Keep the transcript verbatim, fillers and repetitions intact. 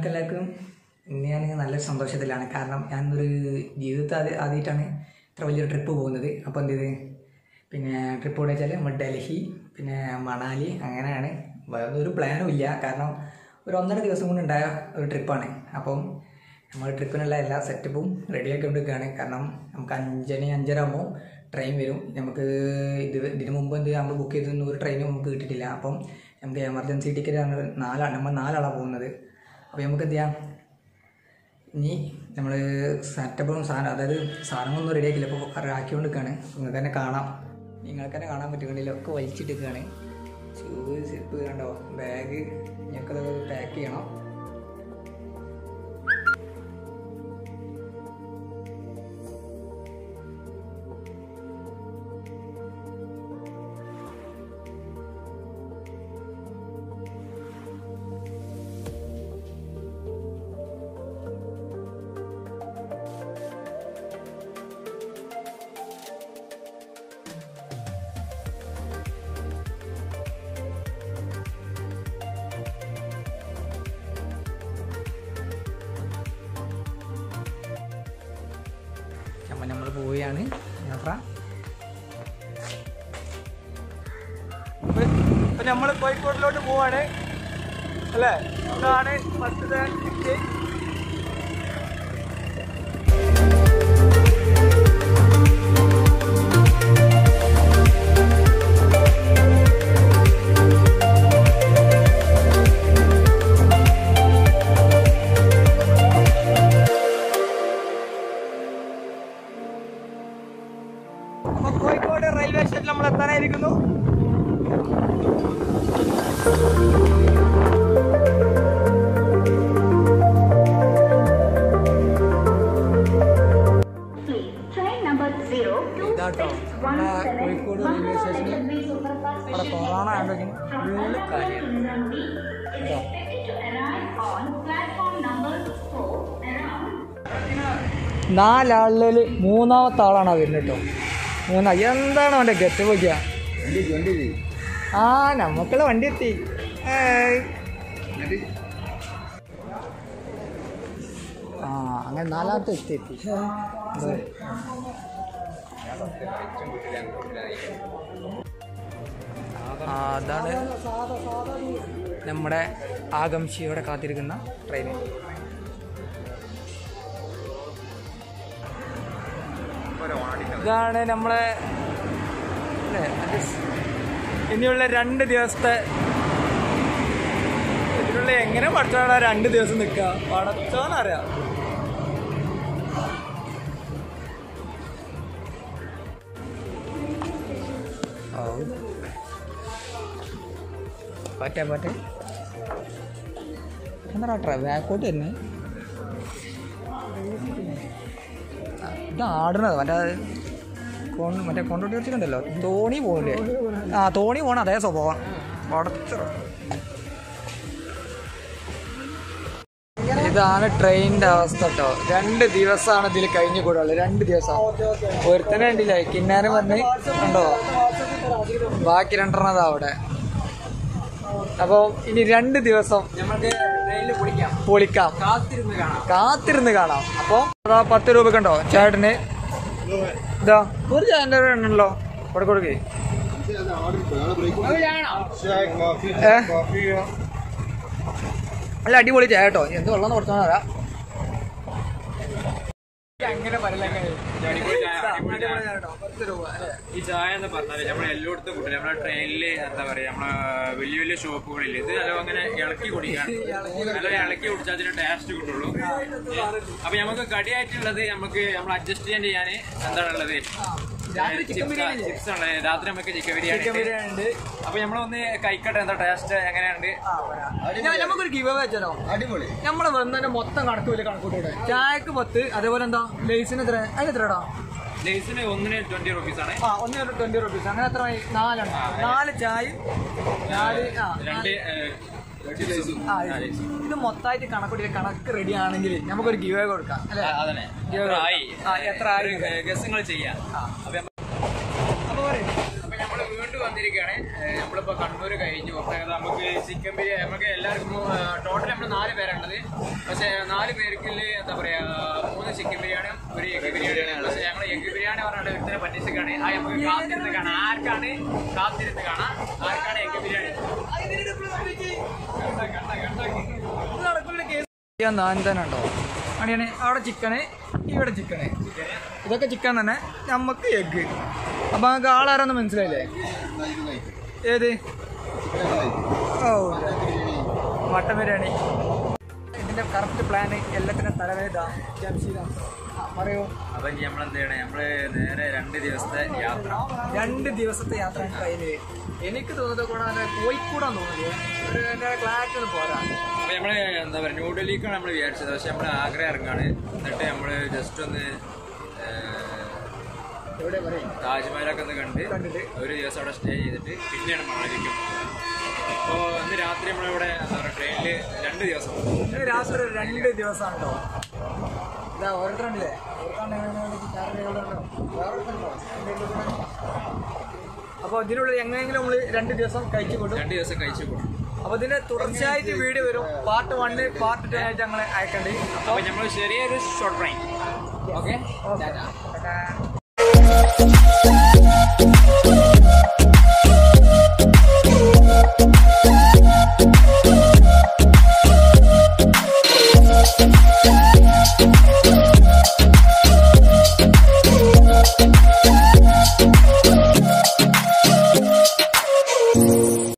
നിങ്ങൾക്കെല്ലാവർക്കും ഇന്ന് ഞാൻ നല്ലൊരു സന്തോഷത്തിലാണ്. കാരണം ഞാനൊരു ജീവിതത്തിൽ ആദ്യ ആദ്യമായിട്ടാണ് ഇത്ര വലിയൊരു ട്രിപ്പ് പോകുന്നത്. അപ്പോൾ എന്ത് ചെയ്ത് പിന്നെ ട്രിപ്പ് എവിടെ വെച്ചാൽ നമ്മൾ ഡൽഹി പിന്നെ മണാലി അങ്ങനെയാണ്. ഒരു പ്ലാനും ഇല്ല, കാരണം ഒരു ഒന്നര ദിവസം കൊണ്ട് ഉണ്ടായ ഒരു ട്രിപ്പാണ്. അപ്പം നമ്മൾ ട്രിപ്പിനുള്ള എല്ലാ സെറ്റപ്പും റെഡിയാക്കി കൊണ്ടിരിക്കുകയാണ്. കാരണം നമുക്ക് അഞ്ചണി അഞ്ചര ആകുമ്പോൾ ട്രെയിൻ വരും. നമുക്ക് ഇത് ഇതിന് മുമ്പ് എന്ത് നമ്മൾ ബുക്ക് ചെയ്തൊന്നും ഒരു ട്രെയിനും നമുക്ക് കിട്ടിയിട്ടില്ല. അപ്പം നമുക്ക് എമർജൻസി ടിക്കറ്റ് നാലാണ്, നമ്മൾ നാലാളാണ് പോകുന്നത്. അപ്പോൾ നമുക്ക് എന്ത് ചെയ്യാം, ഇനി നമ്മൾ സെറ്റപ്പും സാധനം അതായത് സാധനങ്ങളൊന്നും റെഡി ആക്കില്ല. അപ്പോൾ ആക്കിക്കൊണ്ട് നിൽക്കുകയാണ്. നിങ്ങൾക്ക് തന്നെ കാണാം, നിങ്ങൾക്ക് തന്നെ കാണാൻ പറ്റുകയാണെങ്കിൽ ഒക്കെ വലിച്ചിട്ടിരിക്കുകയാണ്. ഷൂ സിപ്പ് കണ്ടോ, ബാഗ് ഞങ്ങൾക്കത് പാക്ക് ചെയ്യണം. അപ്പം നമ്മൾ പോവുകയാണ് യാത്ര. ഇപ്പം നമ്മൾ കോഴിക്കോടിലോട്ട് പോവാണ് അല്ലേ. ഇതാണ് ഫസ്റ്റത്തെ ടിക്കറ്റ്. അപ്പോൾ കോഴിക്കോട് റെയിൽവേ സ്റ്റേഷനിൽ നമ്മൾ എത്താനായിരിക്കുന്നു. ഇതാട്ടോ നമ്മുടെ കോഴിക്കോട് റെയിൽവേ സ്റ്റേഷനിൽ അവിടെ കൊറോണ ആണെങ്കിൽ ഫുള്ള് കാര്യം കേട്ടോ. നാലാളിൽ മൂന്നാമത്തെ ആളാണ് വരുന്നത് കേട്ടോ. മൂന്നാ എന്താണ് അവൻ്റെ ഗെറ്റ് പോയിക്കാ. ആ നമുക്കുള്ള വണ്ടി എത്തി. ആ അങ്ങനെ നാലാമത്തെ എത്തി എത്തി അതാണ് നമ്മുടെ ആകാംക്ഷയോടെ കാത്തിരിക്കുന്ന ട്രെയിൻ. ഇതാണ് നമ്മളെ ഇനിയുള്ള രണ്ട് ദിവസത്തെ ഇതിനുള്ള എങ്ങനെ പഠിച്ചാണ് രണ്ട് ദിവസം നിൽക്കുക പഠിച്ചാന്നറിയാം. പറ്റേ പറ്റേ എന്താ ട്രാ ബാക്കോട്ട് തന്നെ ഇത് ആടുന്നത് മറ്റേ കൊ മറ്റേ കൊണ്ടോട്ടി വെച്ചിട്ടുണ്ടല്ലോ തോണി പോകില്ലേ. ആ തോണി പോകണം അതേ സ്വഭാവം പടച്ച. ഇതാണ് ട്രെയിനിൻ്റെ അവസ്ഥ കേട്ടോ. രണ്ട് ദിവസമാണ് ഇതിൽ കഴിഞ്ഞു കൂടാനുള്ളത്. രണ്ട് ദിവസം ഒരുത്തനെ കണ്ടില്ലേ കിന്നാരം പറഞ്ഞ് കണ്ടോ, ബാക്കി രണ്ടെണ്ണതാ അവിടെ. അപ്പോൾ ഇനി രണ്ട് ദിവസം നമുക്ക് ട്രെയിനിൽ പൊളിക്കാം പൊളിക്കാം കാത്തിരുന്ന് കാണാം കാത്തിരുന്ന് കാണാം അപ്പോൾ അതാ പത്ത് രൂപ കണ്ടോ ചേട്ടന്. ഇതാ ഒരു ചായൻ്റെ എണ്ണല്ലോ കൊടു കൊടുക്കേ. അല്ല അടിപൊളി ചായ കേട്ടോ. എന്ത് വെള്ളം കൊടുത്താൽ തരാം. അങ്ങനെ ഈ ചായ എന്ന് പറഞ്ഞാല് നമ്മളെ എല്ലായിടത്തും കൂട്ടില്ല. നമ്മളെ ട്രെയിനില് എന്താ പറയാ, നമ്മളെ വലിയ വലിയ ഷോപ്പുകളിൽ ഇത് അല്ല അങ്ങനെ ഇളക്കി കുടിക്കാൻ നല്ല ഇളക്കി കുടിച്ചാൽ അതിന് ടേസ്റ്റ് കിട്ടുള്ളൂ. അപ്പൊ നമുക്ക് കടിയായിട്ടുള്ളത് നമുക്ക് നമ്മൾ അഡ്ജസ്റ്റ് ചെയ്യാൻ ചെയ്യാന് എന്താണുള്ളത്, ചിപ്സ് ആണ്. രാത്രി നമുക്ക് ചിക്കൻ ബിരിയാണി ഉണ്ട്. അപ്പൊ നമ്മളൊന്ന് കഴിക്കട്ടെ എന്താ ടേസ്റ്റ് എങ്ങനെയുണ്ട്. നമുക്കൊരു ഗിവ് അവേ വെച്ചാലോ. അടിപൊളി. നമ്മള് വന്നതിന്റെ മൊത്തം കണക്ക് വലിയ കണക്കൂട്ടൂടെ. ചായക്ക് പത്ത്, അതേപോലെ എന്താ ലേസിന് എത്ര, അതിന് എത്രടാ? ലേസിന് ഒന്നിന് ട്വന്റി റുപ്പീസ് ആണ്. ആ ഒന്നിന് ട്വന്റി റുപ്പീസ്. അങ്ങനെ എത്ര നാലെണ്ണം, നാല് ചായ നാല് ആ രണ്ട്. ഇത് മൊത്തമായിട്ട് കണക്കൂട്ടി കണക്ക് റെഡി ആണെങ്കിൽ നമുക്കൊരു ഗിവ് അവേ കൊടുക്കാം അല്ലെ. അതന്നെ എത്ര ആയി ഗസ്സുകൾ ചെയ്യാം. അപ്പൊ നമ്മള് വീണ്ടും വന്നിരിക്കുകയാണ്. നമ്മളിപ്പോൾ കണ്ണൂർ കഴിഞ്ഞു. നമുക്ക് ചിക്കൻ ബിരിയാണി നമുക്ക് എല്ലാവർക്കും ടോട്ടൽ നമ്മൾ നാല് പേരാണുള്ളത്. പക്ഷേ നാല് പേർക്ക് എന്താ പറയുക മൂന്ന് ചിക്കൻ ബിരിയാണിയും ഒരു എഗ് ബിരിയാണിയാണ്. പക്ഷേ ഞങ്ങൾ എഗ് ബിരിയാണി പറഞ്ഞാൽ ഇത്ര പറ്റിച്ചിട്ടാണ്. ആ നമുക്ക് കാത്തിരുന്ന് കാണാം. ആർക്കാണ് കാത്തിരുന്ന് കാണാം ആർക്കാണ് എഗ് ബിരിയാണി. നാൻ തന്നെ ഉണ്ടോ അടിയാണ്. അവിടെ ചിക്കന്, ഇവിടെ ചിക്കന്, ഇതൊക്കെ ചിക്കൻ തന്നെ, നമുക്ക് എഗ്ഗ്. അപ്പൊ നമുക്ക് ആളാരാന്ന് മനസ്സിലായില്ലേ? ഏത്? ഓ മട്ടൻ ബിരിയാണി. ഇതിന്റെ കറക്റ്റ് പ്ലാന് എല്ലാത്തിനും തലവേദ പറയൂ. അപ്പൊ നമ്മളെന്ത് ചെയ്യണേ? നമ്മള് നേരെ രണ്ട് ദിവസത്തെ യാത്ര രണ്ട് ദിവസത്തെ യാത്ര കയ്യില്. എനിക്ക് തോന്നുന്നത് കൂടെ കോഴിക്കോടാന്ന് തോന്നുന്നത്. ഒരു എന്റെ ക്ലാറ്റ് പോരാ. അപ്പൊ നമ്മള് എന്താ പറയാ ന്യൂഡൽഹിക്കാണ് നമ്മൾ വിചാരിച്ചത്. പക്ഷെ നമ്മള് ആഗ്ര ഇറങ്ങാണ്. എന്നിട്ട് നമ്മള് ജസ്റ്റ് ഒന്ന് താജ്മഹലൊക്കെ ഒന്ന് കണ്ട് ഒരു ദിവസം അവിടെ സ്റ്റേ ചെയ്തിട്ട് പിന്നെയാണ് മണാലിക്ക്. അപ്പോ ഇന്ന് രാത്രി നമ്മളിവിടെ എന്താ പറയാ ട്രെയിനില് രണ്ട് ദിവസം ഇന്ന് രാത്രി രണ്ട് ദിവസമാണോ? ഇതാ ഓരോരുത്തരുണ്ടല്ലേ? അപ്പൊ ഇതിനുള്ളിൽ എങ്ങനെയെങ്കിലും നമ്മള് രണ്ട് ദിവസം കഴിച്ചു കൊടുക്കും. രണ്ട് ദിവസം കഴിച്ചു കൊടുക്കും. അപ്പൊ ഇതിന്റെ തുടർച്ചയായിട്ട് വീഡിയോ വരും. പാർട്ട് വണ് പാർട്ട് ടു ആയിട്ട് ഞങ്ങളെ അയക്കണ്ടേ. അപ്പൊ നമ്മൾ ചെറിയൊരു ഷോർട്ട് ട്രെയിൻ. ഓക്കെ.